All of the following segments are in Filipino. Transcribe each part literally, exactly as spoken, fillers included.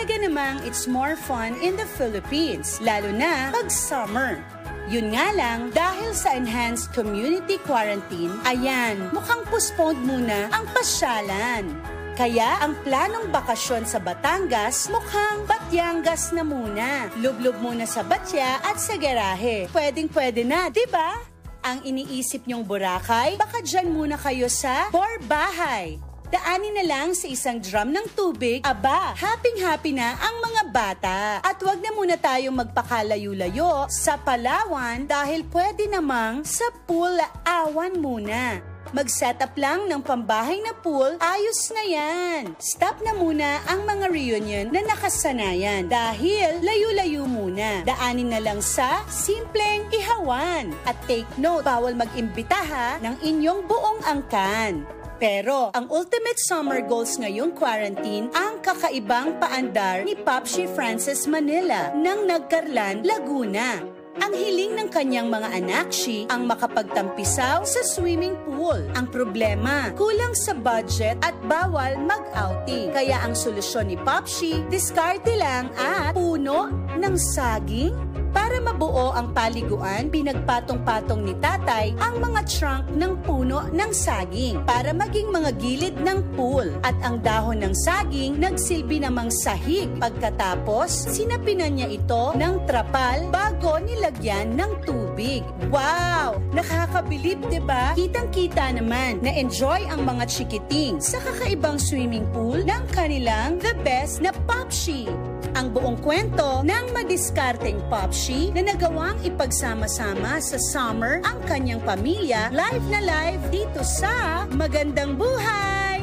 Talaga namang it's more fun in the Philippines, lalo na pag summer. Yun nga lang, dahil sa enhanced community quarantine, ayan, mukhang postponed muna ang pasyalan. Kaya ang planong bakasyon sa Batangas mukhang Batyangas na muna. Lublob muna sa Batya at sa garahe. Pwedeng-pwede na, di ba? Ang iniisip nyong Boracay, baka dyan muna kayo sa Borbahay. Daanin na lang sa isang drum ng tubig, aba, happy-happy na ang mga bata. At wag na muna tayong magpakalayo-layo sa Palawan dahil pwede namang sa pool awan muna. Mag-set up lang ng pambahay na pool, ayos na yan. Stop na muna ang mga reunion na nakasanayan dahil layo-layo muna. Daanin na lang sa simpleng ihawan. At take note, bawal mag-imbita ha ng inyong buong angkan. Pero ang ultimate summer goals ngayong quarantine ang kakaibang paandar ni Popshi Francis Manila ng Nagcarlan, Laguna. Ang hiling ng kanyang mga anakshi ang makapagtampisaw sa swimming pool. Ang problema, kulang sa budget at bawal mag-outing. Kaya ang solusyon ni Popshi, diskarte lang at puno ng saging. Para mabuo ang paliguan, pinagpatong-patong ni tatay ang mga trunk ng puno ng saging para maging mga gilid ng pool. At ang dahon ng saging nagsilbi namang sahig. Pagkatapos, sinapinan niya ito ng trapal bago nilagyan ng tubig. Wow! Nakakabilib, diba? Kitang-kita naman na enjoy ang mga chikiting sa kakaibang swimming pool ng kanilang the best na Popshi. Ang buong kwento ng madiskarteng Popshi na nagawang ipagsama-sama sa summer ang kanyang pamilya, live na live dito sa Magandang Buhay!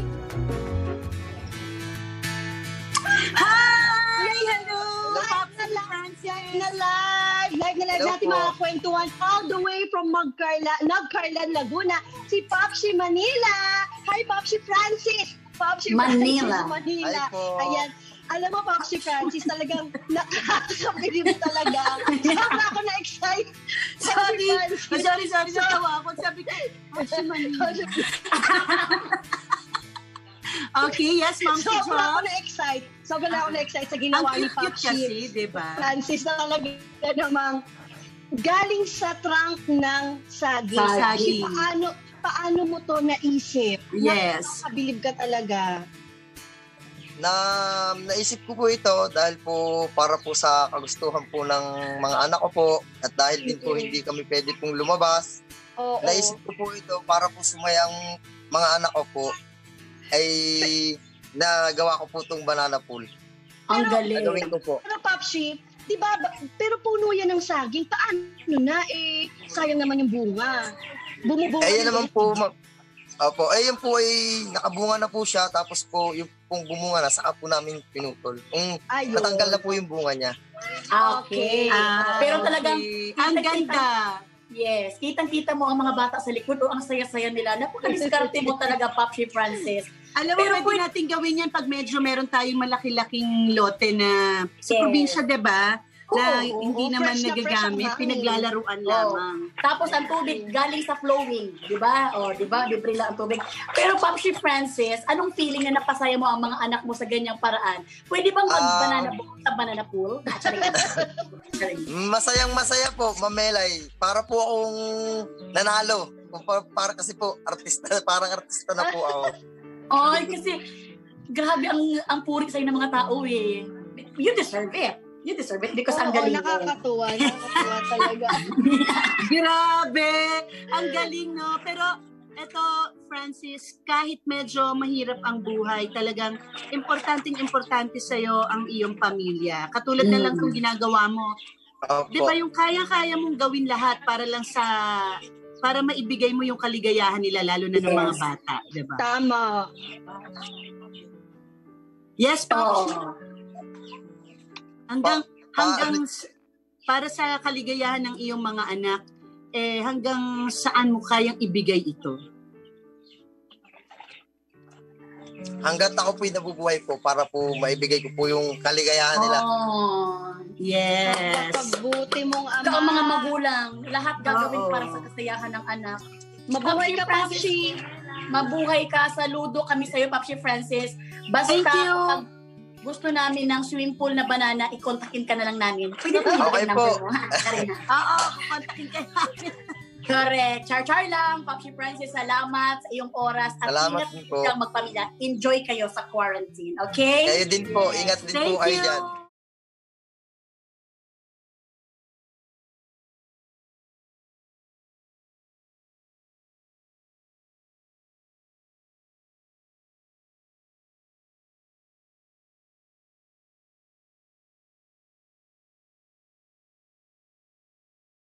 Hi! Hello! Popshi Francis na live! Live na live Hello natin po. mga kwentuhan all the way from Magcarla, Nagcarlan, Laguna, si Popshi Manila! Hi, Popshi Francis! Popshi Manila. Francis Manila! Hi po. Ayan. Alam mo, Popshi Francis, talagang nakakabilib talaga. Sobra ako na-excite. Sorry, sorry, sorry, natawa ako. Sabi ko, Popshi Manila. Okay, yes, Ma'am Tijo. Sobra ako na-excite. Sobra na ako na-excite sa ginawa Ang ni cute-cute Popshi kasi, diba? Francis na talaga namang galing sa trunk ng saging. Saging. Paano, paano mo to naisip? Yes. Nakakabilib ka talaga. Na naisip ko po ito dahil po para po sa kagustuhan po ng mga anak ko po at dahil din po hindi kami pwede pong lumabas. Oo. Naisip ko po ito para po sumayang mga anak ko po ay nagawa ko po itong banana pool. Ang Pero- galing. Gagawin ko po. Pero Popshi, di ba, ba- pero puno yan ng saging. Paano na? Eh, sayang naman yung bunga. Bumubunga. Ayan na naman yung- po, ma- Opo, ayun po ay nakabunga na po siya tapos po yung pong bumunga na saka po namin pinutol. Kung Ayun. natanggal na po yung bunga niya. Okay. Ah, Pero talagang, Okay. Ang ganda. yes, kitang-kita mo ang mga bata sa likod o ang saya-saya nila. Napakadiskarte mo talaga, Popshi Francis. Alam mo, Pero pwede pwede- natin gawin yan pag medyo meron tayong malaki-laking lote na sa Yes. probinsya, diba? Na Oo, hindi oo, naman fresh na fresh ang nagagamit, hangin. pinaglalaruan Oo. lamang. Tapos ang tubig galing sa flowing, di ba? O, di ba? Libre lang ang tubig. Pero Popshi Francis, anong feeling na napasaya mo ang mga anak mo sa ganyang paraan? Pwede bang Ah. mag-banana boat sa banana pool? Charing. Charing. Masayang masaya po, Mamelay. Para po akong nanalo. Kung pa- Para kasi po, artista, parang artista na po ako. Ay, kasi grabe ang ang puri sa'yo ng mga tao eh. You deserve it. You deserve it because ang Oo, galing mo. nakakatuwa. Nakakatuwa talaga. Grabe! Ang galing, no? Pero eto, Francis, kahit medyo mahirap ang buhay, talagang importanteng-importante sa'yo ang iyong pamilya. Katulad na lang Mm. kung ginagawa mo. Opo. Di ba yung kaya-kaya mong gawin lahat para lang sa para maibigay mo yung kaligayahan nila lalo na ng mga Yes. bata, di ba? Tama. Yes, Oo. Pao. Hanggang Pa- hanggang s- para sa kaligayahan ng iyong mga anak, eh hanggang saan mo kayang ibigay ito? Hanggat ako po'y nabubuhay po para po maibigay ko po yung kaligayahan nila. Oh. Yes. Pagbuti mong ama. Ikaw ang mga magulang, lahat gagawin Oo. para sa kasayahan ng anak. Mabuhay ka, Francis. Popshi. Mabuhay ka, saludo kami sa'yo, Popshi Francis. Basta Thank you. pag gusto namin ng swimming pool na banana, i-contactin ka na lang namin. Pwede po Okay yung po. number mo, ha? Karina. Oo, kontakin kayo namin. Correct. Char-char lang. Popsi Francis, salamat sa iyong oras. At Salamat ingat din po. lang magpamilya. Enjoy kayo sa quarantine. Okay? Kayo din po. Ingat din Thank po kayo you. dyan.